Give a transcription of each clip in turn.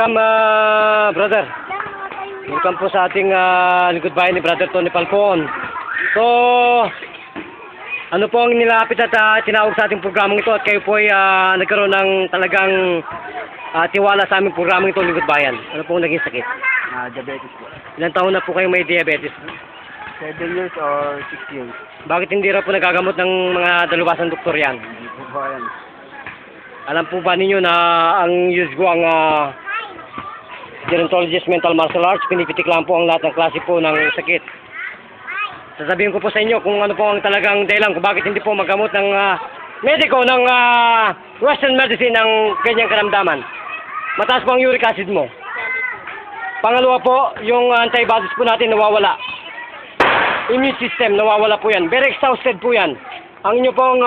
Brother. Welcome po sa ating lingkod bayan ni Brother Tony Falcon. So, ano po ang nilapit at tinawag sa ating programang ito at kayo po ay nagkaroon ng talagang tiwala sa aming programang ito, lingkod bayan. Ano po ang naging sakit? Diabetes po. Ilang taon na po kayo may diabetes? 7 years or 6 years. Bakit hindi raw po nagagamot ng mga dalubhasang doktor yan? Hindi po ba yan? Alam po ba ninyo na ang USGO ang gerontologist mental martial arts, pinipitik lang po ang lahat ng klase po ng sakit. Sasabihin ko po sa inyo kung ano po ang talagang dahilan kung bakit hindi po magamot ng mediko ng western medicine ng ganyang karamdaman. Mataas po ang uric acid mo. Pangalawa po, yung antibodies po natin nawawala. Immune system nawawala po yan. Very exhausted po yan. Ang inyo pong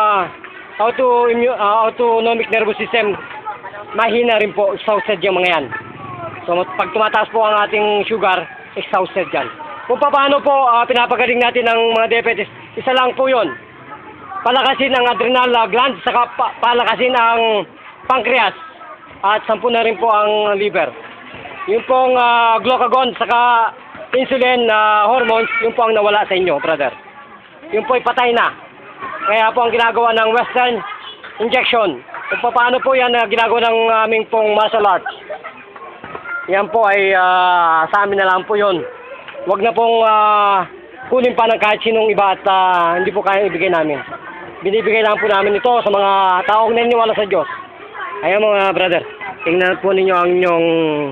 autonomic nervous system mahina rin po, exhausted yung mga yan. So pag tumataas po ang ating sugar, exhausted yan. Kung paano po pinapagaling natin ng mga diabetes, isa lang po yun. Palakasin ang adrenal gland, saka palakasin ang pancreas, at 10 na rin po ang liver. Yung pong glucagon, saka insulin hormones, yung po ang nawala sa inyo, brother. Yung po ay patay na. Kaya po ang ginagawa ng western injection. Kung paano po yan ginagawa ng aming pong martial arts. Yan po ay sa amin na lang po yun. Huwag na pong kunin pa ng kahit sinong iba at hindi po kayang ibigay namin. Binibigay lang po namin ito sa mga taong naniniwala sa Diyos. Ayan mga brother, tingnan po ninyo ang inyong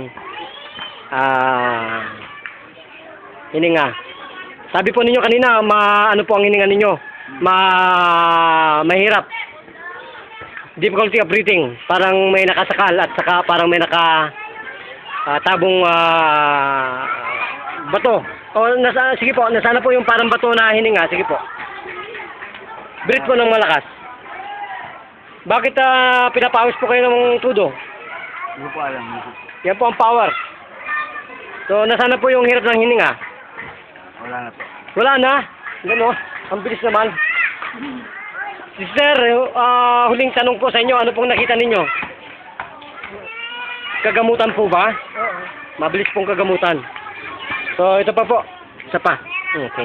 hininga. Sabi po ninyo kanina, ano po ang hininga ninyo? Mahirap. Difficulty of breathing. Parang may nakasakal at saka parang may tabong bato. Sige po, nasana po yung parang bato na hininga. Sige po. Breathe po ng malakas. Bakit pinapawis po kayo ng tudo? Hindi po alam. Yan po ang power. So, nasana po yung hirap ng hininga? Wala na po. Wala na? Gano? Ang bilis naman. Sister, huling tanong po sa inyo, ano pong nakita ninyo? Kagamutan po ba? Oo. Mabilis pong kagamutan. So, ito pa po. Isa pa. Okay.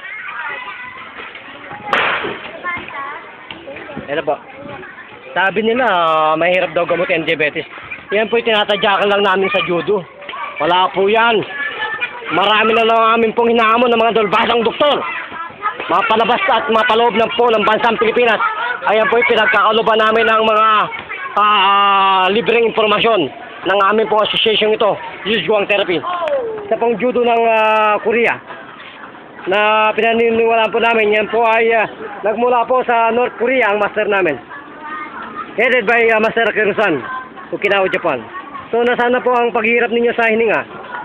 Ito po. Sabi nila, mahirap daw gamutin ang diabetes. Yan po yung tinatadyakan lang namin sa judo. Wala po yan. Marami na lang amin pong hinahamon ng mga dalubhasang doktor. Mapalabas at mapaloob ng po ng bansang Pilipinas. Ayan po yung pinagkakaluban namin ng mga libreng informasyon ng aming pong association ito, USGO Therapy. Sa pong judo ng Korea na pinaniniwalaan po namin, yan po ay nagmula po sa North Korea ang master namin. Headed by Master Kirusan, Okinawa, Japan. So nasana po ang paghihirap ninyo sa hininga?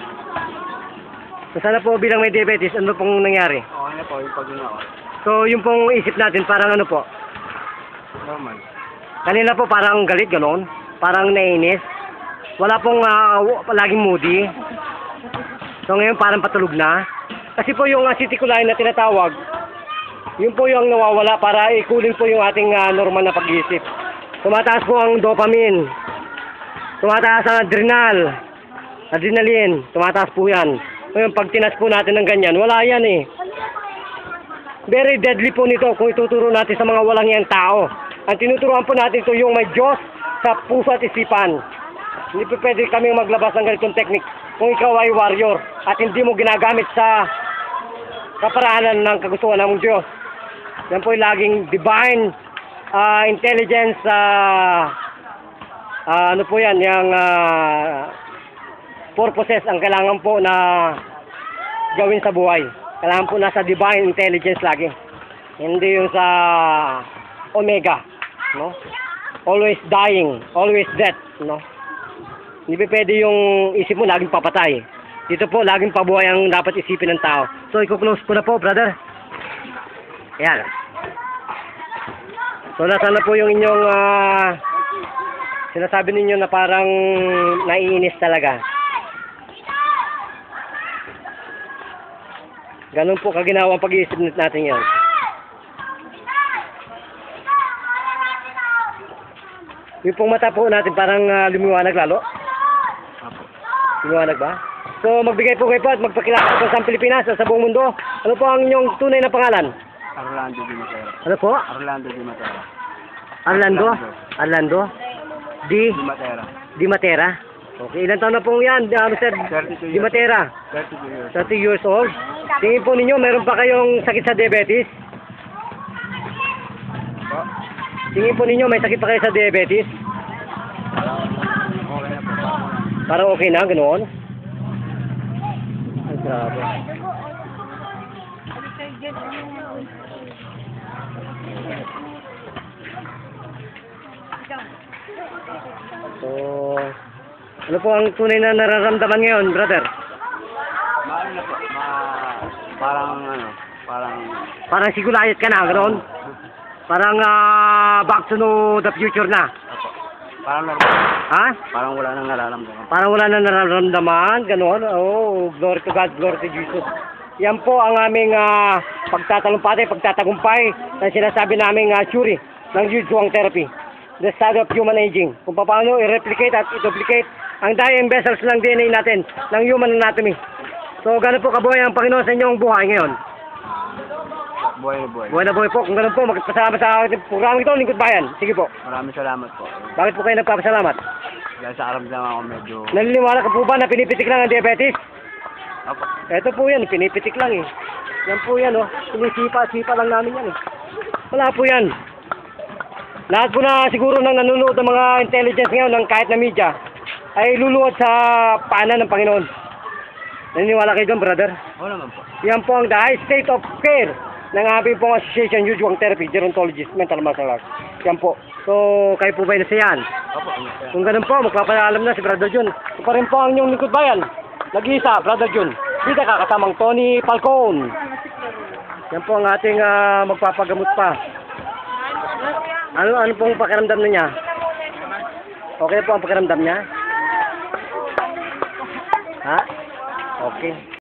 Nasana po bilang may diabetes, ano pong nangyari? Okay na po yung pag-inawa. So yung pong isip natin parang ano po? Normal. Kanina po parang galit, gano'n? Parang nainis? Wala pong laging moody? So ngayon parang patulog na? Kasi po yung acetylcholine na tinatawag, yun po yung nawawala para ikuling po yung ating normal na pag-iisip. Tumataas po ang dopamine. Tumataas ang adrenaline. Tumataas po yan. Ngayon pag tinas po natin ng ganyan, wala yan eh. Very deadly po nito kung ituturo natin sa mga walang yang tao. Ang tinuturuan po natin ito yung may Diyos sa puso at isipan. Hindi po pwede kaming maglabas ng ganitong technique kung ikaw ay warrior at hindi mo ginagamit sa kaparaanan ng kagustuhan ng Diyos. Yan po yung laging divine intelligence, ano po yan, yung purposes ang kailangan po na gawin sa buhay. Kailangan po nasa divine intelligence lagi. Hindi yung sa omega, no? Always dying, always death, no? Hindi pwede yung isip mo laging papatay. Dito po, laging pabuhay ang dapat isipin ng tao. So, i-close ko na po, brother. Ayan. So, nasa na po yung inyong sinasabi ninyo na parang naiinis talaga. Ganun po kaginawa ang pag-iisip natin yan. Yung pong mata po natin parang lumiwanag lalo. Liwanag ba? So, magbigay po kayo po at magpakilala po sa Pilipinas at sa buong mundo. Ano po ang inyong tunay na pangalan? Orlando Di Matera. Ano po? Orlando Di Matera. Arlando? Arlando? Di? Di Matera. Di Matera? Okay, ilan taon na po yan, Mr. 32 Di years. Matera? 32 years. 30 years old. Tingin po ninyo, meron pa kayong sakit sa diabetes? Po. Tingin po ninyo, may sakit pa kayo sa diabetes? Okay na po. Parang okay na, ganoon? Ay, grabe. So, ano po ang tunay na nararamdaman ngayon, brother? Maano na po. Parang ano. Parang. Parang sigulayat ka na, ganoon? Parang back to the future na. Opo. Parang normal. Ha? Parang wala nang nararamdaman. Parang wala na nararamdaman, ganoon. Oh, glory to God, glory to Jesus. Yan po ang aming pagtatalumpati, pagtatagumpay na sinasabi naming theory ng Yuzhuang therapy. The study of human aging. Kung paano i-replicate at i-duplicate ang dying vessels ng DNA natin, ng human anatomy. So, gano'n po kabuhay ang Panginoon sa inyong buhay ngayon. Buhay na buhay. Buhay na buhay po. Kung gano'n po, magpasalamat sa programang ito, Lingkod Bayan. Sige po. Maraming salamat po. Bakit po kayo nagpapasalamat? Dahil sa karamdaman ko medyo. Naniniwala ka po ba na pinipitik lang ang diabetes? Opo. Ito po yan, pinipitik lang eh. Yan po yan, oh. Sinisipa lang namin yan eh. Wala po yan. Lahat po na siguro nang nanonood ng mga intelligence ngayon ng kahit na media ay luluwad sa paanan ng Panginoon. Naniniwala kayo doon, brother? Oo naman po. Yan po ang the high state of care ng aming pong association, Yuzhuang Therapy, Gerontologist, Mental Martial Arts. Yan po. So, kayo po ba nasayan? Opo. Kung ganun po, magpapaalam na si Brother Jun. Ito pa rin po ang inyong Lingkod Bayan. Nag-iisa, Brother Jun. Dito kakasamang Tony Falcon. Yan po ang ating magpapagamot pa. Ano pong pakiramdam na niya? Okay po ang pakiramdam niya? Ha? Okay.